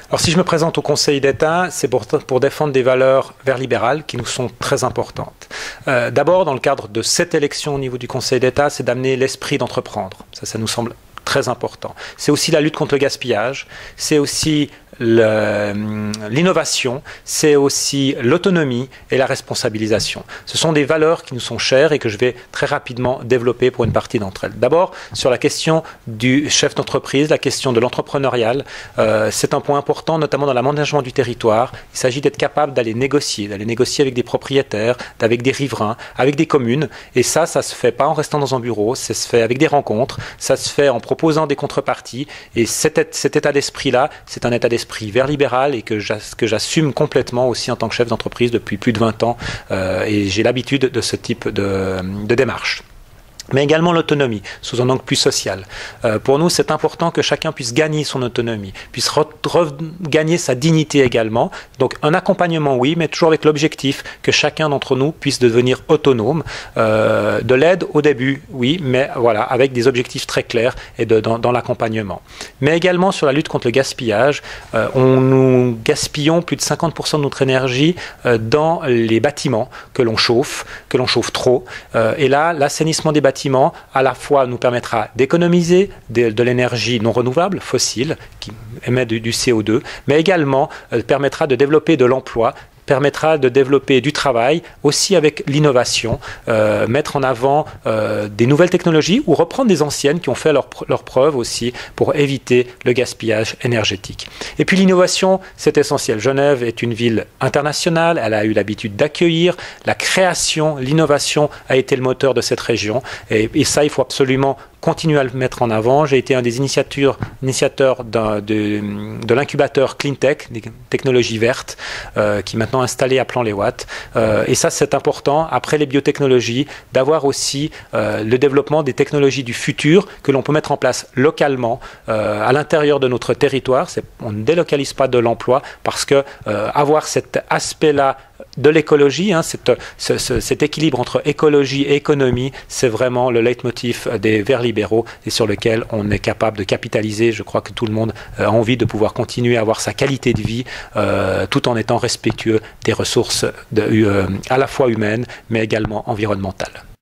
Alors si je me présente au Conseil d'État, c'est pour défendre des valeurs verts libérales qui nous sont très importantes. D'abord, dans le cadre de cette élection au niveau du Conseil d'État, c'est d'amener l'esprit d'entreprendre. Ça nous semble très important. C'est aussi la lutte contre le gaspillage, c'est aussi l'innovation, c'est aussi l'autonomie et la responsabilisation. Ce sont des valeurs qui nous sont chères et que je vais très rapidement développer pour une partie d'entre elles. D'abord, sur la question du chef d'entreprise, la question de l'entrepreneurial, c'est un point important, notamment dans l'aménagement du territoire. Il s'agit d'être capable d'aller négocier avec des propriétaires, avec des riverains, avec des communes. Et ça se fait pas en restant dans un bureau, ça se fait avec des rencontres, ça se fait en proposant des contreparties. Et cet état d'esprit-là, c'est un état d'esprit vert libéral et que j'assume complètement aussi en tant que chef d'entreprise depuis plus de 20 ans et j'ai l'habitude de ce type de démarche. Mais également l'autonomie, sous un angle plus social. Pour nous, c'est important que chacun puisse gagner son autonomie, puisse regagner sa dignité également. Donc un accompagnement, oui, mais toujours avec l'objectif que chacun d'entre nous puisse devenir autonome. De l'aide au début, oui, mais voilà, avec des objectifs très clairs et dans l'accompagnement. Mais également sur la lutte contre le gaspillage, nous gaspillons plus de 50% de notre énergie dans les bâtiments que l'on chauffe trop. Et là, l'assainissement des bâtiments à la fois nous permettra d'économiser de l'énergie non renouvelable, fossile, qui émet du CO2, mais également permettra de développer de l'emploi, permettra de développer du travail, aussi avec l'innovation, mettre en avant des nouvelles technologies ou reprendre des anciennes qui ont fait leur preuve aussi pour éviter le gaspillage énergétique. Et puis l'innovation, c'est essentiel. Genève est une ville internationale, elle a eu l'habitude d'accueillir, la création, l'innovation a été le moteur de cette région et ça, il faut absolument continuer à le mettre en avant. J'ai été un des initiateurs de l'incubateur Cleantech, des technologies vertes, qui est maintenant installé à Plan-les-Ouates. Et ça, c'est important, après les biotechnologies, d'avoir aussi le développement des technologies du futur que l'on peut mettre en place localement, à l'intérieur de notre territoire. On ne délocalise pas de l'emploi parce que avoir cet aspect-là de l'écologie, cet équilibre entre écologie et économie, c'est vraiment le leitmotiv des Verts libéraux et sur lequel on est capable de capitaliser. Je crois que tout le monde a envie de pouvoir continuer à avoir sa qualité de vie tout en étant respectueux des ressources à la fois humaines mais également environnementales.